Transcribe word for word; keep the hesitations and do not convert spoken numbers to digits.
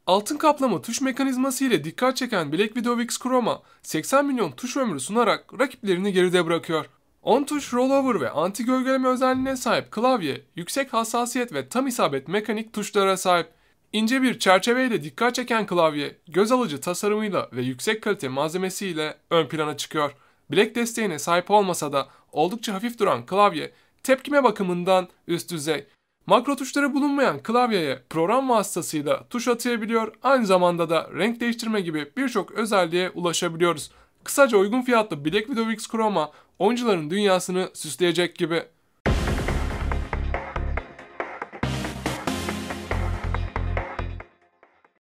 Altın kaplama tuş mekanizması ile dikkat çeken Black Widow X Chroma seksen milyon tuş ömrü sunarak rakiplerini geride bırakıyor. on tuş rollover ve anti gölgeleme özelliğine sahip klavye, yüksek hassasiyet ve tam isabet mekanik tuşlara sahip. İnce bir çerçeveyle dikkat çeken klavye, göz alıcı tasarımıyla ve yüksek kalite malzemesiyle ön plana çıkıyor. Bilek desteğine sahip olmasa da oldukça hafif duran klavye, tepkime bakımından üst düzey. Makro tuşları bulunmayan klavyeye program vasıtasıyla tuş atayabiliyor, aynı zamanda da renk değiştirme gibi birçok özelliğe ulaşabiliyoruz. Kısaca uygun fiyatlı Black Widow X Chroma oyuncuların dünyasını süsleyecek gibi.